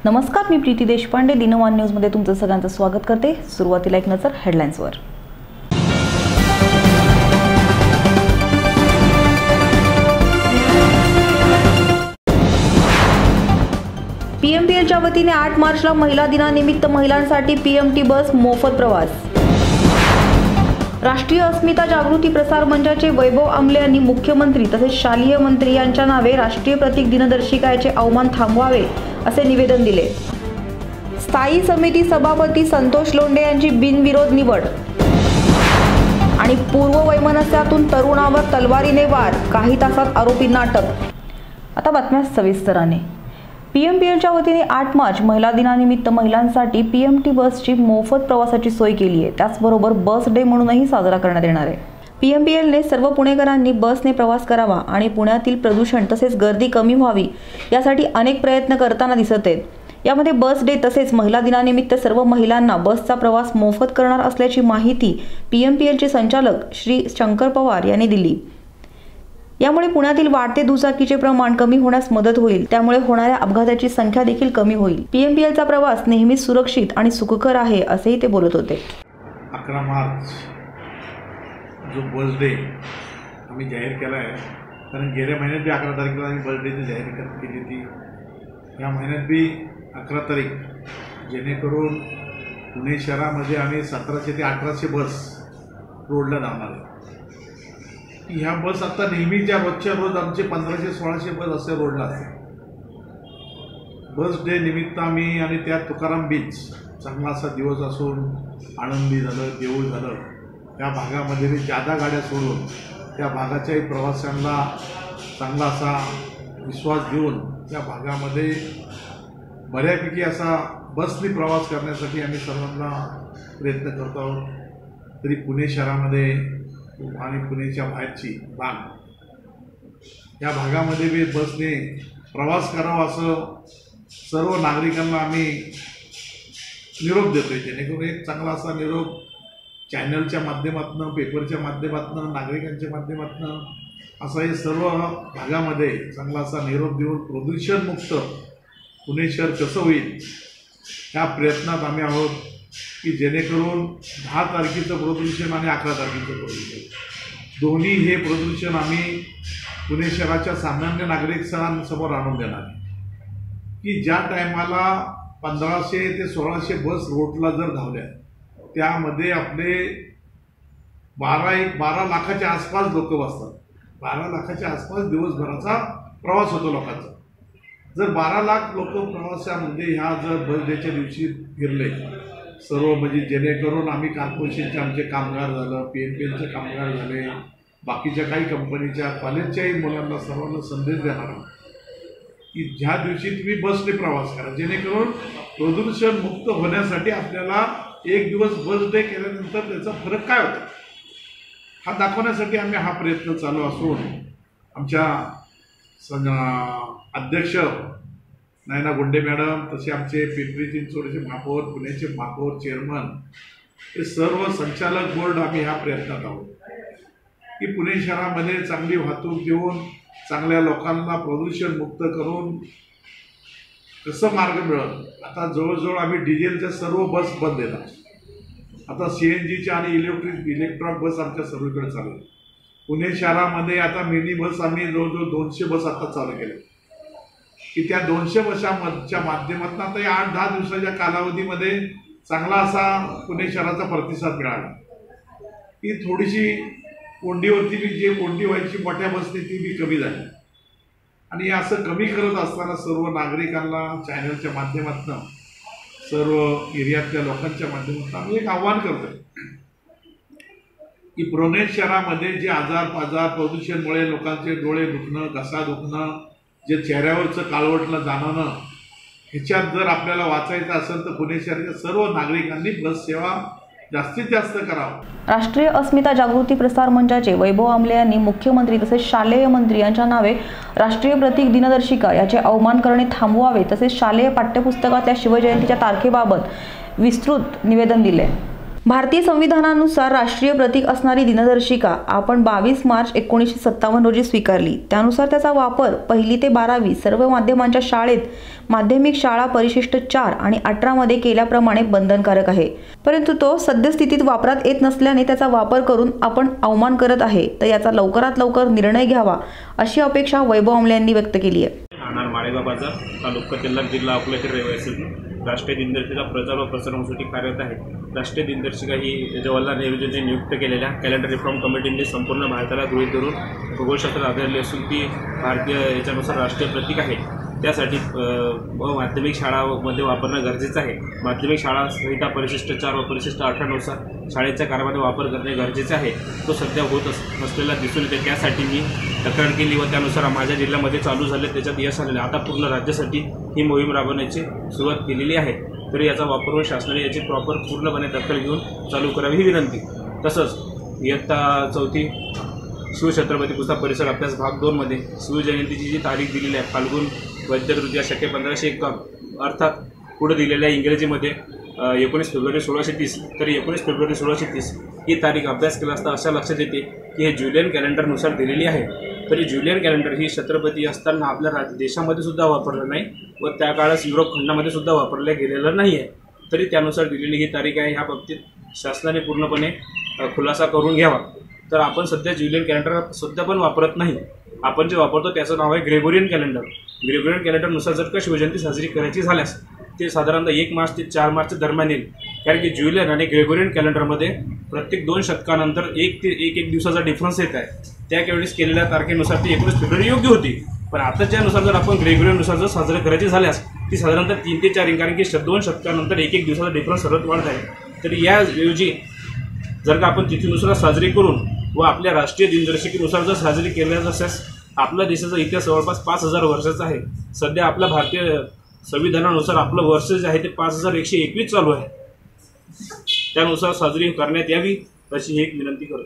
नमस्कार, मी प्रीती देशपांडे दिनमान न्यूजमध्ये तुमचं सगळ्यांचं स्वागत करते। सुरुवातीला एक नजर हेडलाईन्सवर। पीएमपीएलच्या वतीने 8 मार्चला महिला दिनानिमित्त महिलांसाठी पीएमटी बस मोफत प्रवास। राष्ट्रीय अस्मिता जागृती प्रसार मंचाचे वैभव आमले यांनी मुख्यमंत्री तसेच शालेय मंत्री यांच्या नावे राष्ट्रीय प्रतीक दिनदर्शिकाचे अवमान थांबवावे असे निवेदन दिले। स्थायी समिती सभापती संतोष लोंढे यांची बिनविरोध निवड। आणि पूर्व वैमनस्यातून तरुणावर तलवारीने वार, काही तासात आरोपींना अटक। आता बातम्या सविस्तराने। पीएमपीएलच्या वतीने 8 मार्च महिला दिनानिमित्त महिलांसाठी पीएमटी बसची मोफत प्रवासाची सोय केली आहे। त्याचबरोबर बस डे म्हणूनही साजरा करण्यात येणार आहे। पीएमपीएलने सर्व पुणेकरांनी बसने प्रवास करावा आणि पुण्यातील प्रदूषण तसेच गर्दी कमी व्हावी यासाठी अनेक प्रयत्न करताना दिसत आहेत। यामध्ये बस डे तसेच महिला दिनानिमित्त सर्व महिलांना बसचा प्रवास मोफत करणार असल्याची माहिती पीएमपीएलचे संचालक श्री शंकर पवार यांनी दिली। यामुळे पुण्यातील वाढते दुचाकीचे प्रमाण कमी होण्यास मदत होईल, त्यामुळे होणाऱ्या अपघाताची संख्या देखील कमी होईल। पीएमपीएलचा प्रवास नेहमीच सुरक्षित आणि सुखकर आहे असेही ते बोलत होते। 11 मार्च जो बस डे आम्ही जाहीर केला आहे, कारण गेल्या महिन्यात बी 11 तारखेला आम्ही बस डेची जाहीर केली होती। या महिन्यात बी 11 तारीख, जेणेकरून पुणे शहरामध्ये आम्ही 1700 ते 1800 बस रोडला लावणार आहे। ह्या बस आता नेहमीच्या रोजच्या रोज आमचे 1500-1600 बस असे रोडला असते। बस डे निमित्त आम्ही आणि त्या तुकाराम बीच चांगला असा दिवस असून आनंदी झालं, देऊळ झालं, त्या भागामध्ये जादा गाड्या सोडून त्या भागाच्याही प्रवाशांना चांगला असा विश्वास देऊन त्या भागामध्ये बऱ्यापैकी असा बसनी प्रवास करण्यासाठी आम्ही सर्वांना प्रयत्न करतो आहोत। तरी पुणे शहरामध्ये आणि पुण्याच्या बाहेरची भाग या भागामध्ये बी बसने प्रवास करावा असं सर्व नागरिकांना आम्ही निरोप देतोय। जेणेकरून एक चांगला असा निरोप चॅनलच्या माध्यमातून, पेपरच्या माध्यमातून, नागरिकांच्या माध्यमातून असा हे सर्व भागामध्ये चांगला असा निरोप देऊन प्रदूषणमुक्त पुणे शहर कसं होईल या प्रयत्नात आम्ही आहोत, की जेणेकरून 10 तारखेचं प्रदूषण आणि 11 तारखेचं प्रदूषण दोन्ही हे प्रदूषण आम्ही पुणे शहराच्या सामान्य नागरिकांसमोर आणून देणार आहे। की ज्या टायमाला 1500 ते 1600 बस रोडला जर धावल्या, त्यामध्ये आपले 12 लाखाच्या आसपास लोक बसतात। 12 लाखाच्या आसपास दिवसभराचा प्रवास होतो लोकांचा। जर 12 लाख लोक प्रवासामध्ये ह्या जर बस डेच्या दिवशी फिरले सर्व, म्हणजे जेणेकरून आम्ही कॉर्पोरेशनचे आमचे कामगार झालं, पीएमपीएलचे कामगार झाले, बाकीच्या काही कंपनीच्या कॉलेजच्याही मुलांना सर्वांना संदेश देणार आहोत की ज्या दिवशी तुम्ही बसने प्रवास करा, जेणेकरून प्रदूषण मुक्त होण्यासाठी आपल्याला एक दिवस बस डे केल्यानंतर त्याचा फरक काय होतो हा दाखवण्यासाठी आम्ही हा प्रयत्न चालू असून आमच्या अध्यक्ष नयना गुंडे मॅडम, तसे आमचे पिंपरी चिंचवडचे महापौर, पुण्याचे महापौर, चेअरमन, हे सर्व संचालक बोर्ड आम्ही ह्या प्रयत्नात आहोत की पुणे शहरामध्ये चांगली वाहतूक देऊन चांगल्या लोकांना प्रदूषण मुक्त करून कसं मार्ग मिळत। आता जवळजवळ आम्ही डिझेलच्या सर्व बस बंद देतात। आता सीएनजीच्या आणि इलेक्ट्रॉनिक बस आमच्या सर्वीकडे चालू आहे। पुणे शहरामध्ये आता मिनी बस आम्ही जवळजवळ 200 बस आता चालू केल्या, की त्या 200 बसच्या माध्यमातून आता या 8-10 दिवसाच्या कालावधीमध्ये चांगला असा पुणे शहराचा प्रतिसाद मिळाला। की थोडीशी कोंडीवरती बी जे कोंडी व्हायची मोठ्या बसने ती बी कमी झाली। आणि असं कमी करत असताना सर्व नागरिकांना चॅनलच्या माध्यमातून, सर्व एरियातल्या लोकांच्या माध्यमातून आम्ही एक आव्हान करतोय की पुणे शहरामध्ये जे आजार प्रदूषणमुळे लोकांचे डोळे दुखणं, घसा दुखणं, जे चेहऱ्यावरचं काळवटलं जाणवणं, ह्याच्यात जर आपल्याला वाचायचं असेल तर पुणे शहराच्या सर्व नागरिकांनी बस सेवा जास्तीत जास्त करावं। राष्ट्रीय अस्मिता जागृती प्रसार मंचाचे वैभव आमले यांनी मुख्यमंत्री तसेच शालेय मंत्री यांच्या नावे राष्ट्रीय प्रतीक दिनदर्शिका याचे अवमान करणे थांबवावे, तसेच शालेय पाठ्यपुस्तकातल्या शिवजयंतीच्या तारखेबाबत विस्तृत निवेदन दिले। भारतीय संविधानानुसार राष्ट्रीय प्रतीक असणारी दिनदर्शिका आपण 22 मार्च 1957 रोजी स्वीकारली। त्यानुसार त्याचा वापर 1ली ते 12वी सर्व माध्यमांच्या शाळेत माध्यमिक शाळा परिशिष्ट 4 आणि 18 मध्ये केल्याप्रमाणे बंधनकारक आहे। परंतु तो सद्यस्थितीत वापरात येत नसल्याने त्याचा वापर करून आपण अवमान करत आहे, तर याचा लवकरात लवकर निर्णय घ्यावा अशी अपेक्षा वैभव आमले यांनी व्यक्त केली आहे। माळेगाव बाजार तालुका तेलंग जिल्हा अकोल्याचे रहिवासी राष्ट्रीय दिनदर्शिका प्रचार व प्रसारणासाठी कार्यरत आहे। राष्ट्रीय दिनदर्शिका ही जवाहरलाल नेहरूजींनी नियुक्त केलेल्या कॅलेंडर रिफॉर्म कमिटीने संपूर्ण भारताला गृहीत धरून खगोलशास्त्र आधारली असून ती भारतीय याच्यानुसार राष्ट्रीय प्रतीक आहे। त्यासाठी माध्यमिक शाळांमध्ये वापरणं गरजेचं आहे। माध्यमिक शाळा संहिता परिशिष्ट 4 व परिशिष्ट 18 नुसार शाळेच्या कारभारामध्ये वापर करणे गरजेचे आहे। तो सध्या होत नसलेला दिसून येते। त्यासाठी मी तक्रार केली व त्यानुसार माझ्या जिल्ह्यामध्ये चालू झाले, त्याच्यात यश आलेले। आता पूर्ण राज्यासाठी ही मोहीम राबवण्याची सुरुवात केलेली आहे। तरी याचा वापर व शासनाने याची प्रॉपर पूर्णपणे दखल घेऊन चालू करावी ही विनंती। तसंच इयत्ता 4थी शिवछत्रपती पुस्तक परिसर अभ्यास भाग 2 मध्ये शिवजयंतीची जी तारीख दिलेली आहे फाल्गुन वैद्य तृतीया शके 1551 अर्थात पुढे दिलेल्या इंग्रजीमध्ये 19 फेब्रुवारी 1630, तरी 19 फेब्रुवारी 1630 ही तारीख अभ्यास केला असता अशा लक्षात येते की हे जुलियन कॅलेंडरनुसार दिलेली आहे। तरी जुलियन कॅलेंडर ही छत्रपती असताना आपल्या देशामध्ये सुद्धा वापरलं नाही व त्या काळात युरोप खंडामध्ये सुद्धा वापरल्या गेलेलं नाही आहे। तरी त्यानुसार दिलेली ही तारीख आहे। ह्या बाबतीत शासनाने पूर्णपणे खुलासा करून घ्यावा। तर आपण सध्या जुलियन कॅलेंडर सध्या पण वापरत नाही। आपण जे वापरतो त्याचं नाव आहे ग्रेगोरियन कॅलेंडर। ग्रेगोरियन कॅलेंडरनुसार जर का शिवजयंती साजरी करायची झाल्यास ते साधारणतः 1 मार्च ते 4 मार्च दरम्यान येईल। कारण की जुलियन आणि ग्रेगोरियन कॅलेंडरमध्ये प्रत्येक 2 शतकानंतर एक दिवसाचा डिफरन्स येत आहे। त्यावेळेस केलेल्या तारखेनुसार ती 19 फेब्रुवारी योग्य होती। पण आताच्यानुसार जर आपण ग्रेगोरियननुसार जर साजरी करायची झाल्यास ती साधारणतः 3 ते 4 येईल। कारण की 2 शतकानंतर एक दिवसाचा डिफरन्स सर्वात वाढत आहे। तरी याऐवजी जर का आपण तिथीनुसार साजरी करून व आपल्या राष्ट्रीय दिनदर्शिकेनुसार जर साजरी केल्या असल्यास आपल्या देशाचा इतिहास जवळपास 5000 वर्षाचा आहे। सध्या आपल्या भारतीय संविधानानुसार आपलं वर्ष जे आहे ते 5121 चालू आहे। त्यानुसार साजरी करण्यात यावी अशी एक विनंती करतो।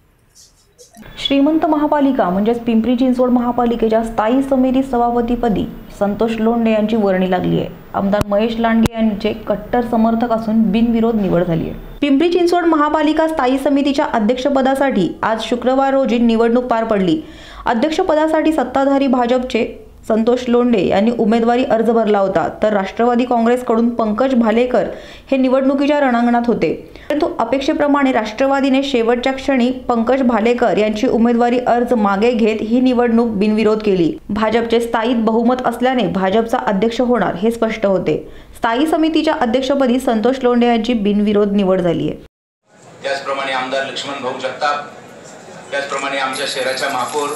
श्रीमंत महापालिका म्हणजेच पिंपरी चिंचवड महापालिकेच्या स्थायी समिती सभापतीपदी संतोष लोंढे यांची वर्णी लागली आहे। आमदार महेश लांडगे यांचे कट्टर समर्थक असून बिनविरोध निवड झाली आहे। पिंपरी चिंचवड महापालिका स्थायी समितीच्या अध्यक्षपदासाठी आज शुक्रवार रोजी निवडणूक पार पडली। अध्यक्षपदासाठी सत्ताधारी भाजपचे संतोष लोंढे यांनी उमेदवारी अर्ज भरला होता, तर राष्ट्रवादी काँग्रेसकडून पंकज भालेकर हे निवडणुकीच्या रणांगणात होते। परंतु अपेक्षेप्रमाणे राष्ट्रवादीने शेवटच्या क्षणी पंकज भालेकर यांची उमेदवारी अर्ज मागे घेत ही निवडणूक बिनविरोध केली। भाजपचे स्थायीत बहुमत असल्याने भाजपचा अध्यक्ष होणार हे स्पष्ट होते। स्थायी समितीच्या अध्यक्षपदी संतोष लोंढे यांची बिनविरोध निवड झाली आहे। त्याचप्रमाणे आमदार लक्ष्मण भाऊ जगताप, त्याचप्रमाणे आमच्या शहराच्या महापौर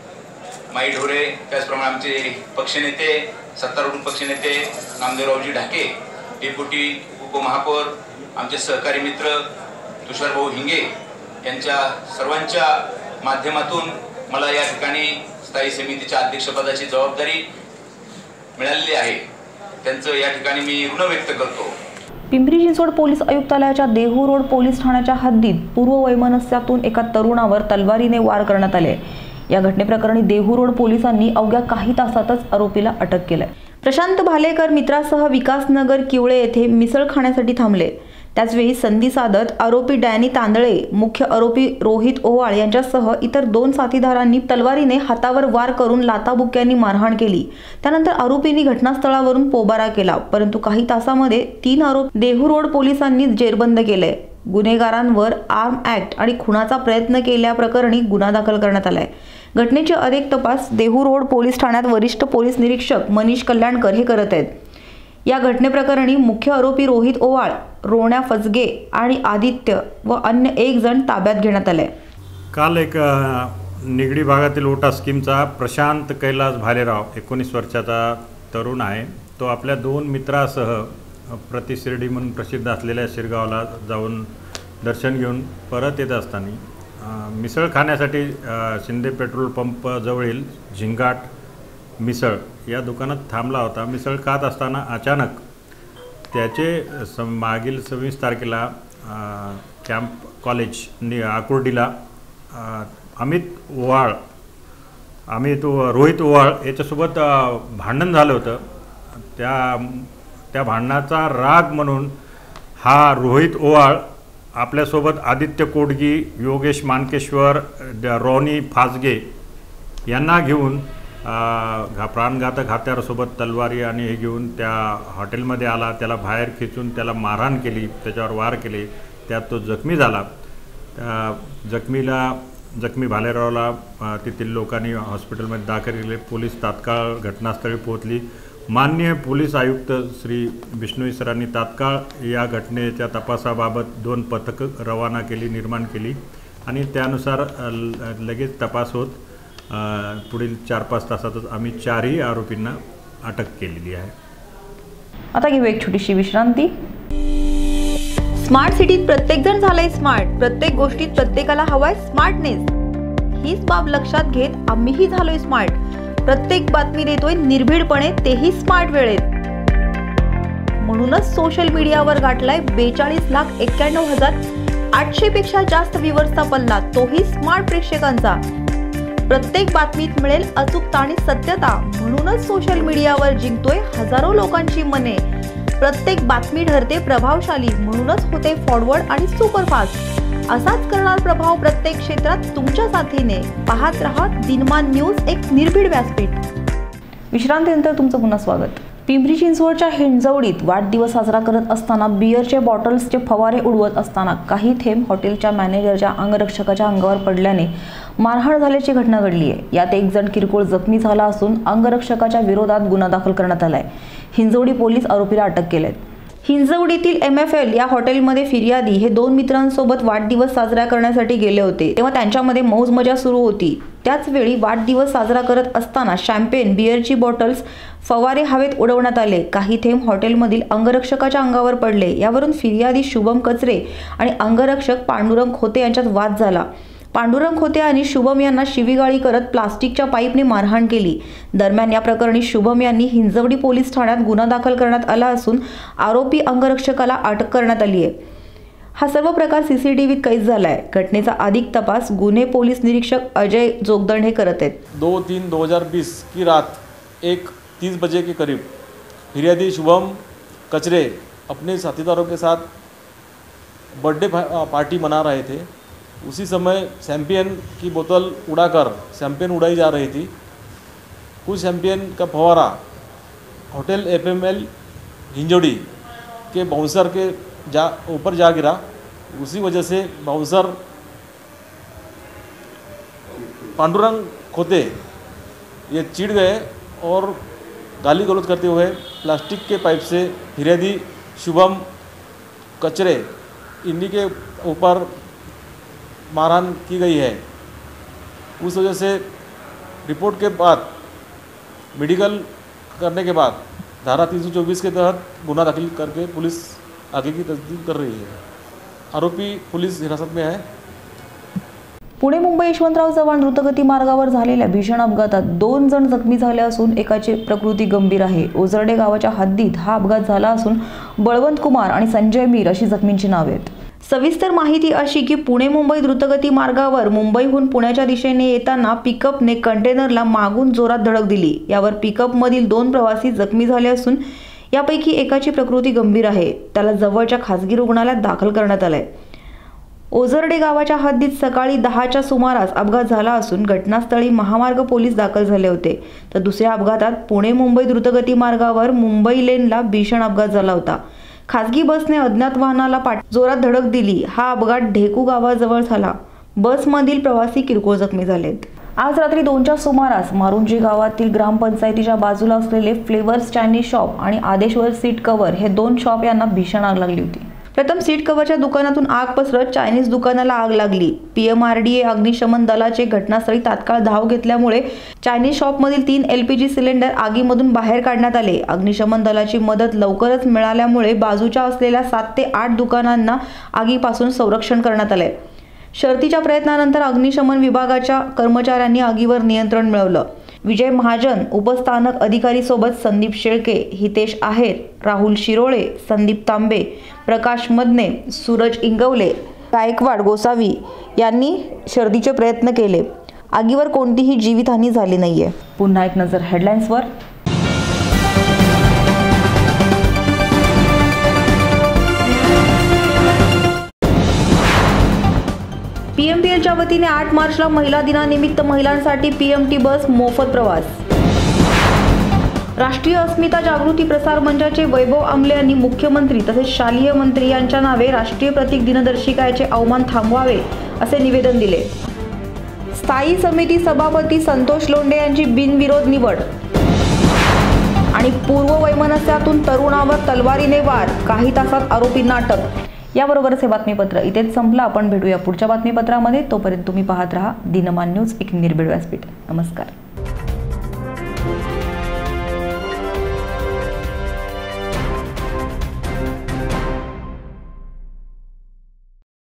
माई ढोरे, त्याचप्रमाणे आमचे पक्षनेते सत्तारूढ पक्षनेते नामदेवरावजी ढाके, डेप्युटी उपमहापौर, आमचे सहकारी मित्र तुषारभाऊ हिंगे यांच्या सर्वांच्या माध्यमातून मला या ठिकाणी स्थायी समितीच्या अध्यक्षपदाची जबाबदारी मिळालेली आहे। त्यांचं या ठिकाणी मी ऋण व्यक्त करतो। पिंपरी चिंचवड पोलीस आयुक्तालयाच्या देहू रोड पोलीस ठाण्याच्या हद्दीत पूर्व वैमनस्यातून एका तरुणावर तलवारीने वार करण्यात आले। या घटनेप्रकरणी देहू रोड पोलिसांनी अवघ्या काही तासातच आरोपीला अटक केली। प्रशांत भालेकर मित्रासह विकासनगर किवळे येथे मिसळ खाण्यासाठी थांबले। त्याचवेळी संधी साधत आरोपी डॅनी तांदळे, मुख्य आरोपी रोहित ओवाळ यांच्यासह इतर 2 साथीदारांनी तलवारीने हातावर वार करून लाथाबुक्क्यांनी मारहाण केली। त्यानंतर आरोपींनी घटनास्थळावरून पोबारा केला, परंतु काही तासांमध्ये 3 आरोपी देहू रोड पोलिसांनी जेरबंद केले। गुन्हेगारांवर आर्म ॲक्ट आणि खुनाचा प्रयत्न केल्याप्रकरणी गुन्हा दाखल करण्यात आलाय। घटनेचे अधिक तपास देहू रोड पोलीस ठाण्यात वरिष्ठ पोलीस निरीक्षक मनीष कल्याणकर हे करत आहेत। या घटनेप्रकरणी मुख्य आरोपी रोहित ओवाळ, रोण्या फसगे आणि आदित्य व अन्य 1 जण ताब्यात घेण्यात आले। काल एक निगडी भागातील ओटा स्कीमचा प्रशांत कैलास भालेराव 19 वर्षाचा तरुण आहे। तो आपल्या 2 मित्रासह प्रतिशिर्डी म्हणून प्रसिद्ध असलेल्या शिरगावला जाऊन दर्शन घेऊन परत येत असताना मिसळ खाण्यासाठी शिंदे पेट्रोल पंप जवळील झिंगाट मिसळ या दुकानात थांबला होता। मिसळ खात असताना अचानक त्याचे मागील 26 तारखेला कॅम्प कॉलेज आकुर्डीला रोहित ओवाळ याच्यासोबत भांडण झालं होतं। त्या भांडणाचा राग म्हणून हा रोहित ओवाळ आपल्यासोबत आदित्य कोडगी, योगेश मानकेश्वर, रॉनी फाजगे यांना घेऊन प्राणघातक हत्यारासोबत तलवारी आणि हे घेऊन त्या हॉटेलमध्ये आला. त्याला बाहेर खेचून त्याला मारहाण केली, त्याच्यावर वार केले. त्यात तो जखमी झाला. जखमी भालेरावला तेथील लोकांनी हॉस्पिटलमध्ये दाखल केले. पोलीस तात्काळ घटनास्थळी पोहोचली. माननीय पोलीस आयुक्त श्री बिष्णोई सरांनी तात्काळ या घटनेच्या तपासाबाबत 2 पथकं रवाना केली, निर्माण केली आणि त्यानुसार लगेच तपास होत पुढील 4-5 तासातच आम्ही 4ही आरोपींना अटक केलेली आहे. आता घेऊ एक छोटीशी विश्रांती. स्मार्ट सिटीत प्रत्येक जण झालाय स्मार्ट. प्रत्येक गोष्टीत प्रत्येकाला हवाय स्मार्टनेस. हीच बाब लक्षात घेत आम्हीही झालोय स्मार्ट. प्रत्येक बातमी देतोय निर्भीडपणे, तेही स्मार्ट वेळेत. म्हणूनच सोशल मीडियावर गाठलाय 42,91,800 पेक्षा जास्त व्ह्यूअर्सचा पल्ला, तोही स्मार्ट प्रेक्षकांचा. प्रत्येक बातमीत मिळेल अचूकता आणि सत्यता, म्हणूनच सोशल मीडियावर जिंकतोय हजारो लोकांची मने. प्रत्येक बातमी ठरते प्रभावशाली, म्हणूनच होते फॉरवर्ड आणि सुपरफास्ट. असाच करणार प्रभाव प्रत्येक क्षेत्रात तुमच्या साथीने. पाहत रहा दिनमान न्यूज, एक निर्भीड व्यासपीठ. विश्रांतीनंतर तुमचं पुन्हा स्वागत. पिंपरी चिंचवडच्या हिंजवडीत वाढदिवस साजरा करत असताना बिअरचे बॉटल्सचे फवारे उडवत असताना काही थेंब हॉटेलच्या मॅनेजरच्या अंगरक्षकाच्या अंगावर पडल्याने मारहाण झाल्याची घटना घडली आहे. यात एक जण किरकोळ जखमी झाला असून अंगरक्षकाच्या विरोधात गुन्हा दाखल करण्यात आलाय. हिंजवडी पोलीस आरोपीला अटक केलेत. हिंजवडीतील MFL या हॉटेलमध्ये फिर्यादी हे 2 मित्रांसोबत वाढदिवस साजरा करण्यासाठी गेले होते. तेव्हा त्यांच्यामध्ये मौज मजा सुरू होती. त्याच वेळी वाढदिवस साजरा करत असताना शॅम्पेन बिअरची बॉटल्स फवारे हवेत उडवण्यात आले. काही थेंब हॉटेलमधील अंगरक्षकाच्या अंगावर पडले. यावरून फिर्यादी शुभम कचरे आणि अंगरक्षक पांडुरंग खोते यांच्यात वाद झाला. पांडुरंग खोते आणि शुभम यांना शिवीगाळी करत प्लास्टिकच्या पाईपने मारहाण केली. दरम्यान या प्रकरणी शुभम यांनी हिंजवडी पोलीस ठाण्यात गुन्हा दाखल करण्यात आला असून आरोपी अंगरक्षकाला अटक करण्यात आली आहे. हा सर्व प्रकार CCTVत कैद झालाय. घटनेचा अधिक तपास गुन्हे पोलीस निरीक्षक अजय जोगदंड करत आहेत. 2/3/2020 की रात 1:30 बजे के करीब फिर्यादी शुभम कचरे अपने साथीदारों के साथ बर्थडे पार्टी मना रहे थे. उसी समय शैम्पियन की बोतल उड़ाकर शैम्पियन उड़ाई जा रही थी. कुछ शैम्पियन का फवारा होटल FML हिंजोड़ी के बाउंसर के ऊपर जा गिरा. उसी वजह से बाउंसर पांडुरंग खोते ये चिढ़ गए और गाली गलौज करते हुए प्लास्टिक के पाइप से फिर्यादी शुभम कचरे इन्हीं के ऊपर मारहाण की गई है. उस वजह से रिपोर्ट के बाद मेडिकल करने के बाद धारा 324 के तहत गुना दाखिल करके पुलिस आगे की तस्दीक कर रही है. आरोपी पुलिस हिरासत में है. पुणे मुंबई यशवंतराव चव्हाण द्रुतगती मार्गावर झालेल्या भीषण अपघातात 2 जण जखमी झाले असून एकाची प्रकृती गंभीर आहे. ओझरडे गावाच्या हद्दीत हा अपघात झाला असून बळवंत कुमार आणि संजय मीर अशी जखमींची नावे आहेत. सविस्तर माहिती अशी की पुणे मुंबई द्रुतगती मार्गावर मुंबईहून पुण्याच्या दिशेने येताना पिकअपने कंटेनरला मागून जोरात धडक दिली. यावर पिकअपमधील 2 प्रवासी जखमी झाले असून यापैकी एकाची प्रकृती गंभीर आहे. त्याला जवळच्या खासगी रुग्णालयात दाखल करण्यात आलंय. ओझरडे गावाच्या हद्दीत सकाळी 10च्या सुमारास अपघात झाला असून घटनास्थळी महामार्ग पोलीस दाखल झाले होते. तर दुसऱ्या अपघातात पुणे मुंबई द्रुतगती मार्गावर मुंबई लेनला भीषण अपघात झाला होता. खासगी बसने अज्ञात वाहनाला जोरात धडक दिली. हा अपघात ढेकू गावाजवळ झाला. बसमधील प्रवासी किरकोळ जखमी झालेत. आज रात्री 2च्या सुमारास मारुंजी गावातील ग्रामपंचायतीच्या बाजूला असलेले फ्लेवर्स चायनीज शॉप आणि आदेश्वर सीट कव्हर हे 2 शॉप यांना भीषण आग लागली होती. प्रथम सीट कव्हरच्या दुकानातून आग पसरत चायनीज दुकानाला आग लागली. PMRDA अग्निशमन दलाचे घटनास्थळी तात्काळ धाव घेतल्यामुळे चायनीज शॉपमधील 3 LPG सिलेंडर आगीमधून बाहेर काढण्यात आले. अग्निशमन दलाची मदत लवकरच मिळाल्यामुळे बाजूच्या असलेल्या 7 ते 8 दुकानांना आगीपासून संरक्षण करण्यात आले. शर्थीच्या प्रयत्नानंतर अग्निशमन विभागाच्या कर्मचाऱ्यांनी आगीवर नियंत्रण मिळवलं. विजय महाजन उपस्थानक अधिकारी सोबत संदीप शेळके, हितेश आहेर, राहुल शिरोळे, संदीप तांबे, प्रकाश मदने, सूरज इंगवले, गायकवाड गोसावी यांनी शर्थीचे प्रयत्न केले. आगीवर कोणतीही जीवितहानी झाली नाहीये. पुन्हा एक नजर हेडलाईन्सवर. PMTLच्या वतीने 8 मार्चला महिला दिनानिमित्त महिलांसाठी PMT बस मोफत प्रवास. राष्ट्रीय अस्मिता जागृती प्रसार मंचाचे वैभव आमले यांनी मुख्यमंत्री तसेच शालेय मंत्री यांच्या नावे राष्ट्रीय प्रतीक दिनदर्शिकाचे अवमान थांबवावे असे निवेदन दिले. स्थायी समिती सभापती संतोष लोंढे यांची बिनविरोध निवड. आणि पूर्व वैमनस्यातून तरुणावर तलवारीने वार, काही तासात आरोपींना अटक. याबरोबरच हे बातमीपत्र इथेच संपलं. आपण भेटूया पुढच्या बातमीपत्रामध्ये. तोपर्यंत तुम्ही पाहत राहा दिनमान न्यूज, एक निर्भीड व्यासपीठ. नमस्कार.